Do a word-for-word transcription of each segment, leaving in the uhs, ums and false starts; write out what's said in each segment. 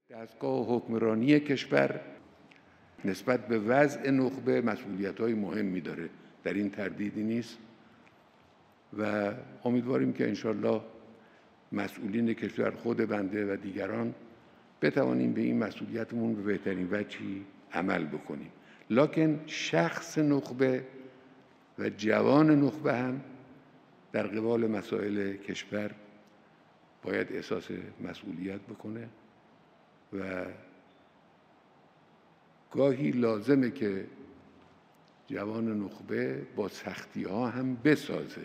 دستگاه حکمرانی کشور نسبت به وضع نخبه مسئولیت‌های مهمی داره، در این تردیدی نیست و امیدواریم که انشالله مسئولین کشور، خود بنده و دیگران بتوانیم به این مسئولیتمون به بهترین وجهی عمل بکنیم. لکن شخص نخبه و جوان نخبه هم در قبال مسائل کشور باید احساس مسئولیت بکنه و گاهی لازمه که جوان نخبه با سختی ها هم بسازه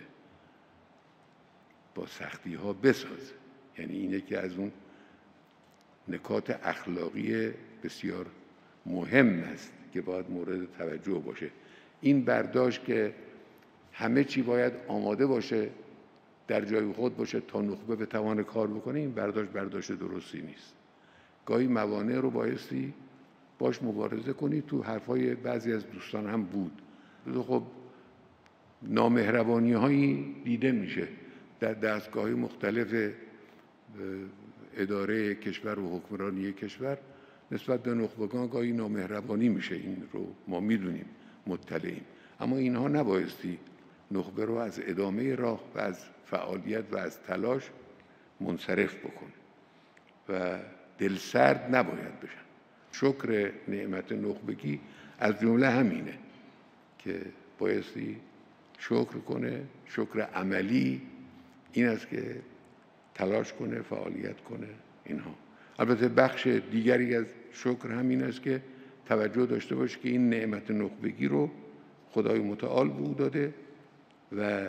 با سختی ها بسازه یعنی اینه که از اون نکات اخلاقی بسیار مهم است که باید مورد توجه باشه. این برداشت که همه چی باید آماده باشه، در جای خود باشه تا نخبه به توان کار بکنه، این برداشت برداشت درستی نیست. گاهی موانع رو بایستی باش مبارزه کنی. تو حرفای بعضی از دوستان هم بود. خب نامهربانی هایی دیده میشه در دستگاه مختلف اداره کشور و حکمرانی کشور نسبت به نخبگان گاهی نامهربانی میشه. این رو ما میدونیم، مطلعیم. اما اینها نبایستی نخبه رو از ادامه راه و از فعالیت و از تلاش منصرف بکنه و دلسرد نباید بشن. شکر نعمت نخبگی از جمله همینه که بایستی شکر کنه. شکر عملی این است که تلاش کنه، فعالیت کنه. اینها البته بخش دیگری از شکر همین است که توجه داشته باشه که این نعمت نخبگی رو خدای متعال به او داده و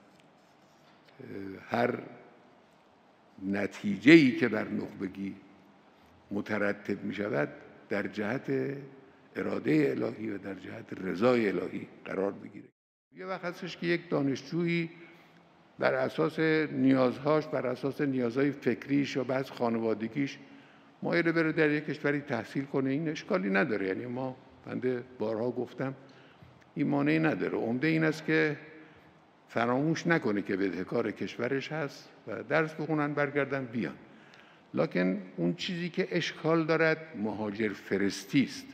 هر نتیجه‌ای که بر نخبگی مترتب می شود در جهت اراده الهی و در جهت رضای الهی قرار بگیره. یه وقت هستش که یک دانشجویی بر اساس نیازهاش، بر اساس نیازهای فکریش یا بعض خانوادگیش مایل بره در یک کشوری تحصیل کنه. این اشکالی نداره. یعنی ما بنده بارها گفتم این مانعی نداره. عمده این است که فراموش نکنه که بدهکار کشورش هست و درس بخونن، برگردن بیان. لکن اون چیزی که اشکال دارد مهاجر فرستی است.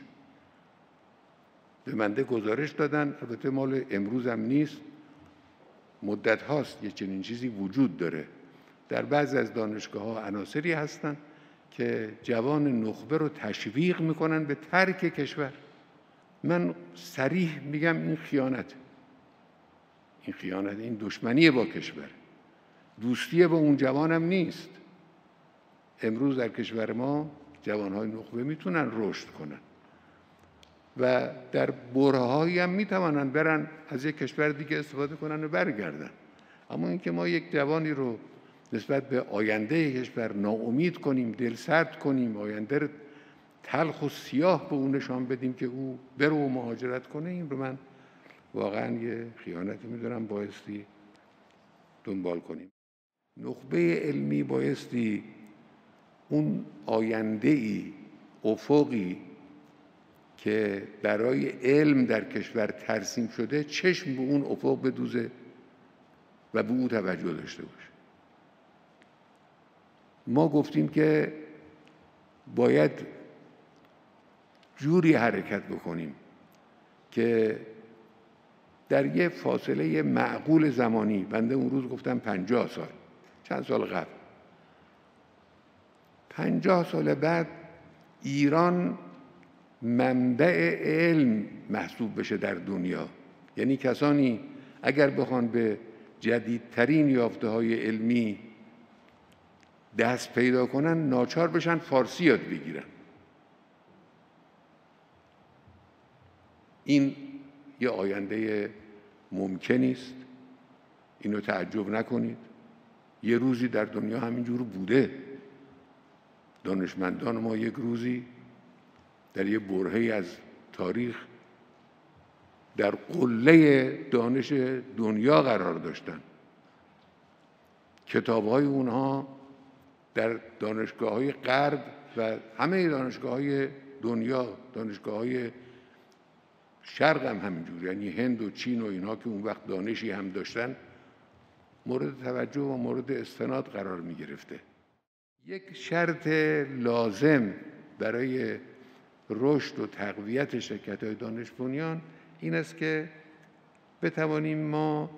به بنده گزارش دادن، البته مال امروز هم نیست، مدت هاست یه چنین چیزی وجود داره. در بعضی از دانشگاه ها عناصری هستن که جوان نخبه رو تشویق میکنن به ترک کشور. من صریح میگم این خیانت، این خیانت، این دشمنی با کشور، دوستی با اون جوانم نیست. امروز در کشور ما جوانهای نخبه میتونن رشد کنن و در برهه‌هایی هم میتوانن برن از یک کشور دیگه استفاده کنن و برگردن. اما اینکه ما یک جوانی رو نسبت به آینده کشور ناامید کنیم، دلسرد کنیم، آینده رو تلخ و سیاه به اون نشان بدیم که او بره و مهاجرت کنه، این رو من واقعا یه خیانتی میدونم، بایستی دنبال کنیم. نخبه علمی بایستی اون آینده‌ای، افقی که برای علم در کشور ترسیم شده چشم به اون افق بدوزه و به او توجه داشته باشه. ما گفتیم که باید جوری حرکت بکنیم که در یه فاصله معقول زمانی، بنده اون روز گفتم پنجاه سال، چند سال قبل، پنجاه سال بعد ایران منبع علم محسوب بشه در دنیا. یعنی کسانی اگر بخوان به جدیدترین یافته‌های علمی دست پیدا کنن ناچار بشن فارسی یاد بگیرن. این یه آینده ممکنی است، اینو تعجب نکنید. یه روزی در دنیا همینجور بوده. دانشمندان ما یک روزی در یه برهه‌ای از تاریخ در قله دانش دنیا قرار داشتن. کتاب‌های اونها در دانشگاه‌های غرب و همه دانشگاه‌های دنیا، دانشگاه‌های شرق هم همینجور، یعنی هند و چین و اینها که اون وقت دانشی هم داشتن، مورد توجه و مورد استناد قرار می گرفته. یک شرط لازم برای رشد و تقویت شرکت‌های دانش بنیان این است که بتوانیم ما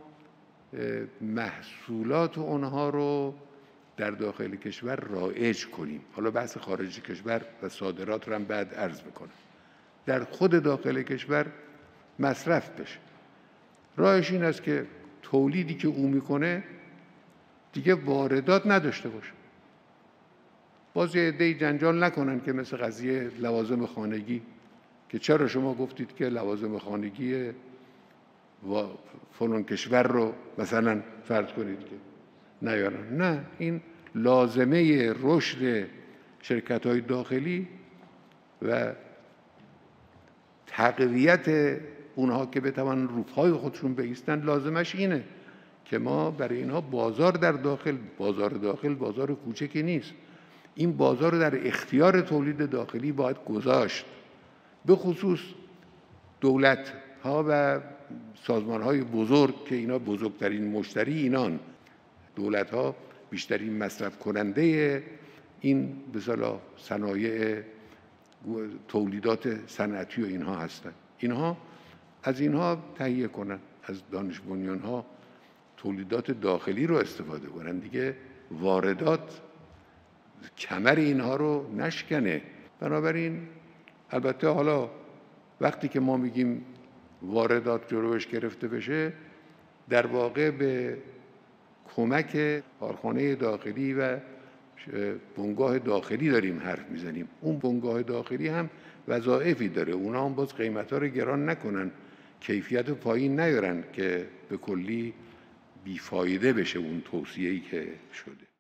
محصولات اونها رو در داخل کشور رایج کنیم. حالا بحث خارج کشور و صادرات رو هم بعد عرض میکنم. در خود داخل کشور مصرف بشه. راهش این است که تولیدی که او میکنه دیگه واردات نداشته باشه. باز یه عده‌ای جنجال نکنن که مثل قضیه لوازم خانگی که چرا شما گفتید که لوازم خانگی و فلان کشور رو مثلا فرض کنید که نیارن. نه، این لازمه رشد شرکت‌های داخلی و تقویت اونها که بتوانن رو پای خودشون بایستن لازمش اینه که ما برای اینها بازار در داخل، بازار داخل بازار کوچکی نیست، این بازار رو در اختیار تولید داخلی باید گذاشت. به خصوص دولت ها و سازمان های بزرگ که اینا بزرگترین مشتری اینان، دولت ها بیشترین مصرف کننده این به اصطلاح صنایع تولیدات صنعتی و اینها هستند. اینها از اینها تهیه کنن، از دانش بنیان ها تولیدات داخلی رو استفاده کنن، دیگه واردات کمر اینها رو نشکنه. بنابراین البته حالا وقتی که ما میگیم واردات جلوش گرفته بشه، در واقع به کمک کارخانه داخلی و بنگاه داخلی داریم حرف میزنیم. اون بنگاه داخلی هم وظایفی داره، اونا هم باز قیمت‌ها رو گران نکنن، کیفیت رو پایین نیارن که به کلی بیفایده بشه اون توصیه‌ای که شده.